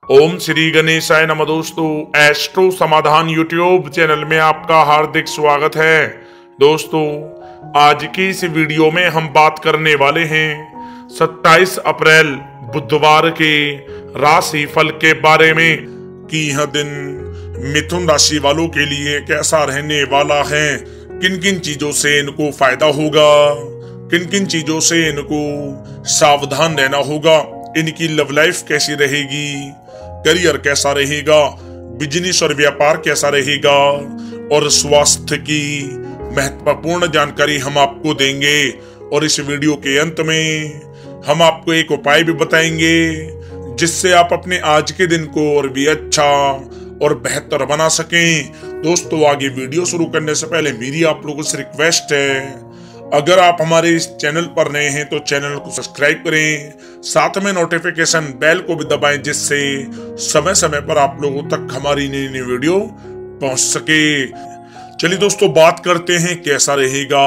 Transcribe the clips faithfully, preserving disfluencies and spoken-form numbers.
ओम श्री गणेशाय नमः। दोस्तों, एस्ट्रो समाधान यूट्यूब चैनल में आपका हार्दिक स्वागत है। दोस्तों, आज की इस वीडियो में हम बात करने वाले हैं सत्ताईस अप्रैल बुधवार के राशि फल के बारे में कि यह दिन मिथुन राशि वालों के लिए कैसा रहने वाला है, किन किन चीजों से इनको फायदा होगा, किन किन चीजों से इनको सावधान रहना होगा, इनकी लव लाइफ कैसी रहेगी, करियर कैसा रहेगा, बिजनेस और व्यापार कैसा रहेगा और स्वास्थ्य की महत्वपूर्ण जानकारी हम आपको देंगे। और इस वीडियो के अंत में हम आपको एक उपाय भी बताएंगे जिससे आप अपने आज के दिन को और भी अच्छा और बेहतर बना सकें। दोस्तों, आगे वीडियो शुरू करने से पहले मेरी आप लोगों से रिक्वेस्ट है, अगर आप हमारे इस चैनल पर नए हैं तो चैनल को सब्सक्राइब करें, साथ में नोटिफिकेशन बेल को भी दबाएं जिससे समय समय पर आप लोगों तक हमारी नई नई वीडियो पहुंच सके। चलिए दोस्तों, बात करते हैं कैसा रहेगा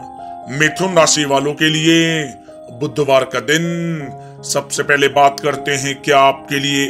मिथुन राशि वालों के लिए बुधवार का दिन। सबसे पहले बात करते हैं क्या आपके लिए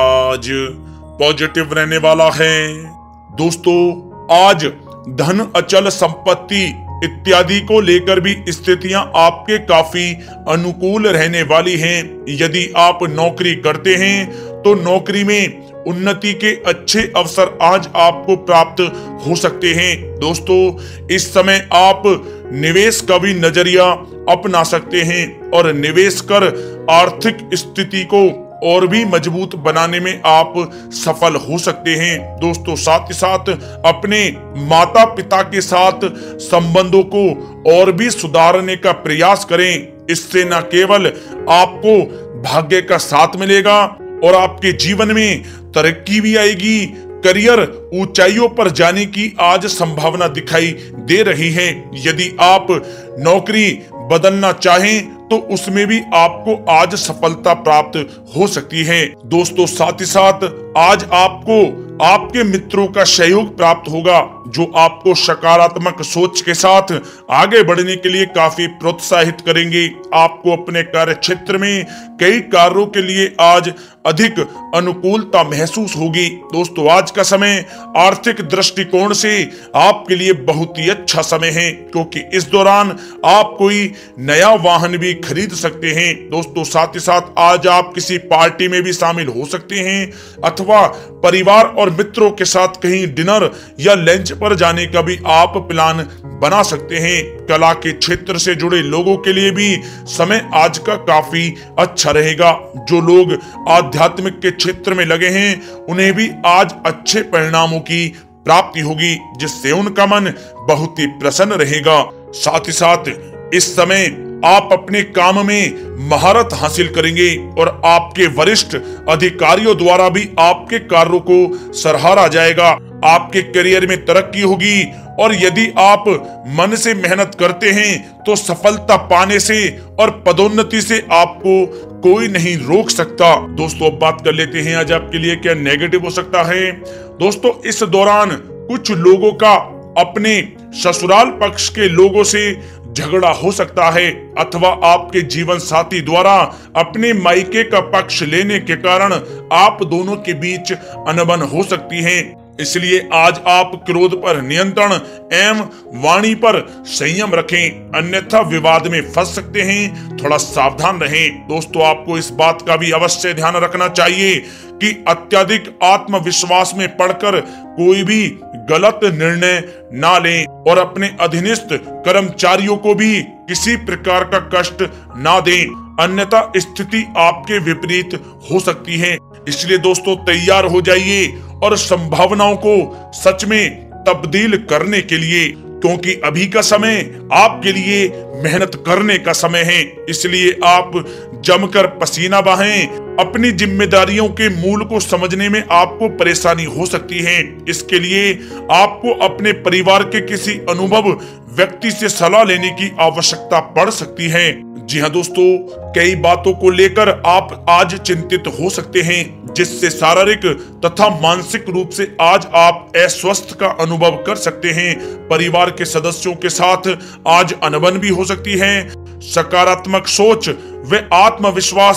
आज पॉजिटिव रहने वाला है। दोस्तों, आज धन, अचल संपत्ति इत्यादि को लेकर भी स्थितियां आपके काफी अनुकूल रहने वाली हैं। यदि आप नौकरी करते हैं तो नौकरी में उन्नति के अच्छे अवसर आज आपको प्राप्त हो सकते हैं। दोस्तों, इस समय आप निवेश का भी नजरिया अपना सकते हैं और निवेश कर आर्थिक स्थिति को और भी मजबूत बनाने में आप सफल हो सकते हैं। दोस्तों, साथ ही साथ अपने माता पिता के साथ संबंधों को और भी सुधारने का प्रयास करें। इससे न केवल आपको भाग्य का साथ मिलेगा और आपके जीवन में तरक्की भी आएगी। करियर ऊंचाइयों पर जाने की आज संभावना दिखाई दे रही है। यदि आप नौकरी बदलना चाहें तो उसमें भी आपको आज सफलता प्राप्त हो सकती है। दोस्तों, साथ ही साथ आज आपको आपके मित्रों का सहयोग प्राप्त होगा जो आपको सकारात्मक सोच के साथ आगे बढ़ने के लिए काफी प्रोत्साहित करेंगे। आपको अपने कार्य क्षेत्र में कई कार्यों के लिए आज अधिक अनुकूलता महसूस होगी। दोस्तों, आज का समय आर्थिक दृष्टिकोण से आपके लिए बहुत ही अच्छा समय है क्योंकि इस दौरान आप कोई नया वाहन भी खरीद सकते हैं। दोस्तों, साथ ही साथ आज आप किसी पार्टी में भी शामिल हो सकते हैं अथवा परिवार और मित्रों के साथ कहीं डिनर या लंच पर जाने का भी आप प्लान बना सकते हैं। कला के क्षेत्र से जुड़े लोगों के लिए भी समय आज का काफी अच्छा रहेगा। जो लोग आध्यात्मिक के क्षेत्र में लगे हैं उन्हें भी आज अच्छे परिणामों की प्राप्ति होगी जिससे उनका मन बहुत ही प्रसन्न रहेगा। साथ ही साथ इस समय आप अपने काम में महारत हासिल करेंगे और आपके वरिष्ठ अधिकारियों द्वारा भी आपके कार्यों को सराहा जाएगा। आपके करियर में तरक्की होगी और यदि आप मन से मेहनत करते हैं तो सफलता पाने से और पदोन्नति से आपको कोई नहीं रोक सकता। दोस्तों, अब बात कर लेते हैं आज आपके लिए क्या नेगेटिव हो सकता है। दोस्तों, इस दौरान कुछ लोगों का अपने ससुराल पक्ष के लोगों से झगड़ा हो सकता है अथवा आपके जीवन साथी द्वारा अपने मायके का पक्ष लेने के कारण आप दोनों के बीच अनबन हो सकती है। इसलिए आज आप क्रोध पर नियंत्रण एवं वाणी पर संयम रखें, अन्यथा विवाद में फंस सकते हैं। थोड़ा सावधान रहें। दोस्तों, आपको इस बात का भी अवश्य ध्यान रखना चाहिए कि अत्यधिक आत्मविश्वास में पड़कर कोई भी गलत निर्णय ना लें और अपने अधीनस्थ कर्मचारियों को भी किसी प्रकार का कष्ट ना दें, अन्यथा स्थिति आपके विपरीत हो सकती है। इसलिए दोस्तों, तैयार हो जाइए और संभावनाओं को सच में तब्दील करने के लिए, क्योंकि अभी का समय आपके लिए मेहनत करने का समय है। इसलिए आप जमकर पसीना बहाएं। अपनी जिम्मेदारियों के मूल को समझने में आपको परेशानी हो सकती है। इसके लिए आपको अपने परिवार के किसी अनुभव व्यक्ति से सलाह लेने की आवश्यकता पड़ सकती है। जी हाँ दोस्तों, कई बातों को लेकर आप आज चिंतित हो सकते हैं जिससे शारीरिक तथा मानसिक रूप से आज आप अस्वस्थ का अनुभव कर सकते हैं। परिवार के सदस्यों के साथ आज अनबन भी हो सकती है। सकारात्मक सोच व आत्मविश्वास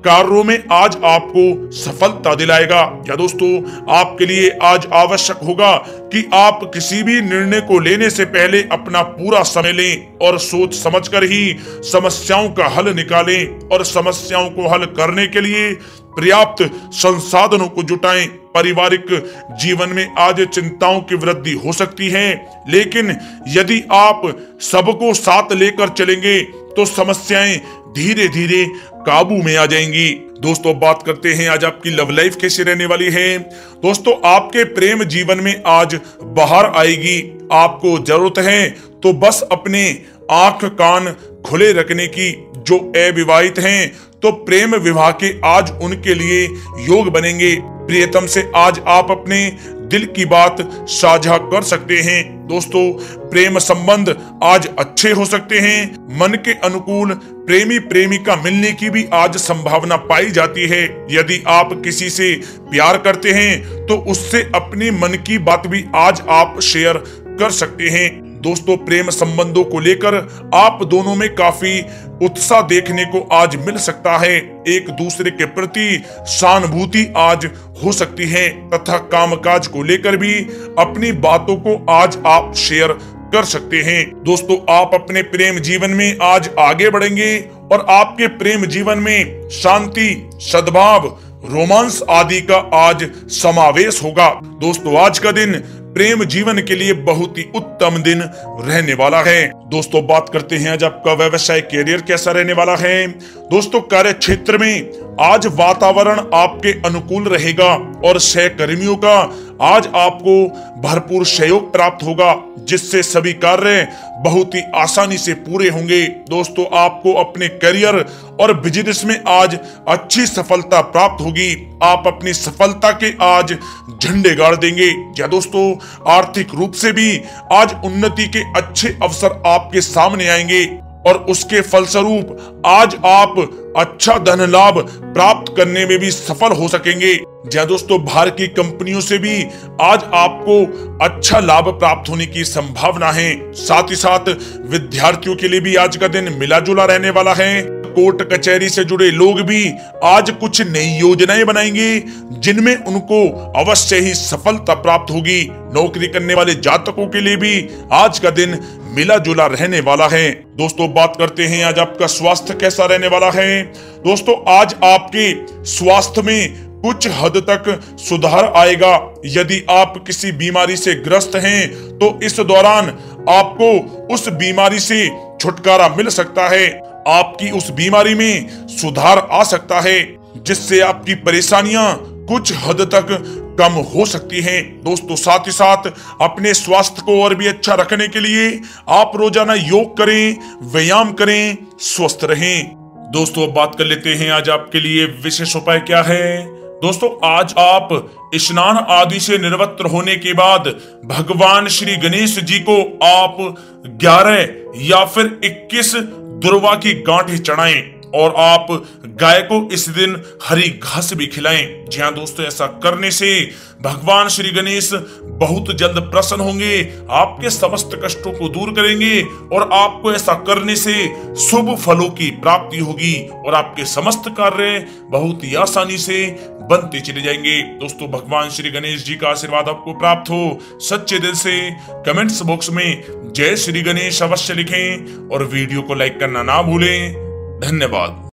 कार्यों में आज आपको सफलता दिलाएगा। या दोस्तों, आपके लिए आज आवश्यक होगा कि आप किसी भी निर्णय को लेने से पहले अपना पूरा समय लें और सोच समझकर ही समस्याओं का हल निकालें और समस्याओं को हल करने के लिए पर्याप्त संसाधनों को जुटाएं। पारिवारिक जीवन में आज चिंताओं की वृद्धि हो सकती है, लेकिन यदि आप सबको साथ लेकर चलेंगे तो समस्याएं धीरे धीरे काबू में आ जाएंगी। दोस्तों, बात करते हैं आज आपकी लव लाइफ कैसी रहने वाली है। दोस्तों, आपके प्रेम जीवन में आज बाहर आएगी। आपको जरूरत है तो बस अपने आंख कान खुले रखने की। जो अविवाहित हैं तो प्रेम विवाह के आज उनके लिए योग बनेंगे। प्रियतम से आज आप अपने दिल की बात साझा कर सकते हैं। दोस्तों, प्रेम संबंध आज अच्छे हो सकते हैं। मन के अनुकूल प्रेमी प्रेमिका मिलने की भी आज संभावना पाई जाती है। यदि आप किसी से प्यार करते हैं तो उससे अपने मन की बात भी आज आप शेयर कर सकते हैं। दोस्तों, प्रेम संबंधों को लेकर आप दोनों में काफी उत्साह देखने को आज मिल सकता है। एक दूसरे के प्रति सहानुभूति आज हो सकती है तथा कामकाज को लेकर भी अपनी बातों को आज आप शेयर कर सकते हैं। दोस्तों, आप अपने प्रेम जीवन में आज आगे बढ़ेंगे और आपके प्रेम जीवन में शांति, सद्भाव, रोमांस आदि का आज समावेश होगा। दोस्तों, आज का दिन प्रेम जीवन के लिए बहुत ही उत्तम दिन रहने वाला है। दोस्तों, बात करते हैं आज आपका व्यवसाय कैरियर कैसा रहने वाला है। दोस्तों, कार्य क्षेत्र में आज वातावरण आपके अनुकूल रहेगा और सहकर्मियों का आज आपको भरपूर सहयोग प्राप्त होगा, जिससे सभी कार्य बहुत ही आसानी से पूरे होंगे। दोस्तों, आपको अपने करियर और बिजनेस में आज अच्छी सफलता प्राप्त होगी। आप अपनी सफलता के आज झंडे गाड़ देंगे। या दोस्तों, आर्थिक रूप से भी आज उन्नति के अच्छे अवसर आपके सामने आएंगे और उसके फलस्वरूप आज आप अच्छा धन लाभ प्राप्त करने में भी सफल हो सकेंगे। जहाँ दोस्तों, बाहर की कंपनियों से भी आज आपको अच्छा लाभ प्राप्त होने की संभावना है। साथ ही साथ विद्यार्थियों के लिए भी आज का दिन मिला जुला रहने वाला है। कोर्ट कचहरी से जुड़े लोग भी आज कुछ नई योजनाएं बनाएंगे, जिनमें उनको अवश्य ही सफलता प्राप्त होगी। नौकरी करने वाले जातकों के लिए भी आज का दिन मिला जुला रहने वाला है। दोस्तों, बात करते हैं आज आपका स्वास्थ्य कैसा रहने वाला है। दोस्तों, आज आपके स्वास्थ्य में कुछ हद तक सुधार आएगा। यदि आप किसी बीमारी से ग्रस्त हैं तो इस दौरान आपको उस बीमारी से छुटकारा मिल सकता है। आपकी उस बीमारी में सुधार आ सकता है, जिससे आपकी परेशानियां कुछ हद तक कम हो सकती हैं। दोस्तों, साथ ही साथ अपने स्वास्थ्य को और भी अच्छा रखने के लिए आप रोजाना योग करें, व्यायाम करें, स्वस्थ रहें। दोस्तों, अब बात कर लेते हैं आज आपके लिए विशेष उपाय क्या है। दोस्तों, आज आप स्नान आदि से निवृत्त होने के बाद भगवान श्री गणेश जी को आप ग्यारह या फिर इक्कीस दुर्वा की गांठें चढ़ाएं और आप गाय को इस दिन हरी घास भी खिलाएं। जी हाँ दोस्तों, ऐसा करने से भगवान श्री गणेश बहुत जल्द प्रसन्न होंगे, आपके समस्त कष्टों को दूर करेंगे और आपको ऐसा करने से शुभ फलों की प्राप्ति होगी और आपके समस्त कार्य बहुत ही आसानी से बनते चले जाएंगे। दोस्तों, भगवान श्री गणेश जी का आशीर्वाद आपको प्राप्त हो, सच्चे दिल से कमेंट्स बॉक्स में जय श्री गणेश अवश्य लिखें और वीडियो को लाइक करना ना भूलें। धन्यवाद।